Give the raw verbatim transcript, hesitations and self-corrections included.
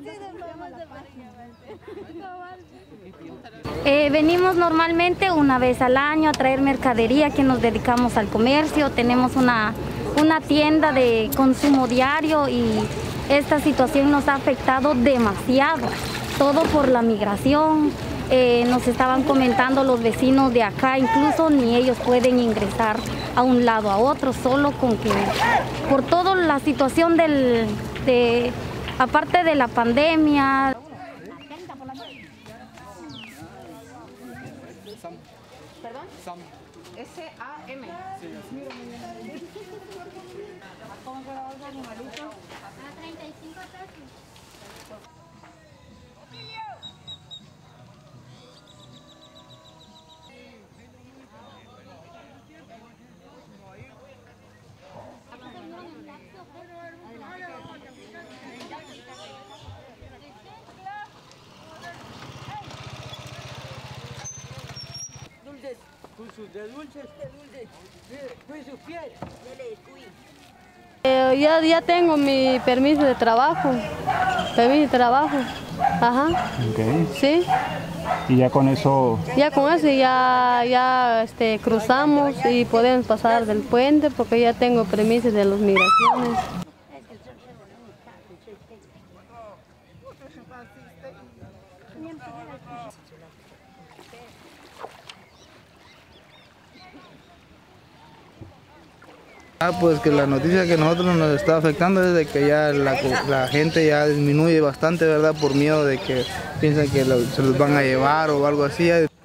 Eh, venimos normalmente una vez al año a traer mercadería, que nos dedicamos al comercio. Tenemos una, una tienda de consumo diario y esta situación nos ha afectado demasiado, todo por la migración. Eh, nos estaban comentando los vecinos de acá, incluso ni ellos pueden ingresar a un lado a otro, solo con que por toda la situación del, de, aparte de la pandemia. ¿Perdón? Sam. S A M. Sí, así. ¿Cómo fue la bolsa de animalitos? A treinta y cinco pesos. De dulces, de dulces, de sus pies. Eh, ya, ya tengo mi permiso de trabajo, permiso de trabajo, ajá. Okay. Sí. Y ya con eso. Ya con eso ya, ya este, cruzamos y podemos pasar del puente porque ya tengo permiso de las migraciones. Ah, pues que la noticia que a nosotros nos está afectando es de que ya la, la gente ya disminuye bastante, ¿verdad? Por miedo de que piensan que lo, se los van a llevar o algo así.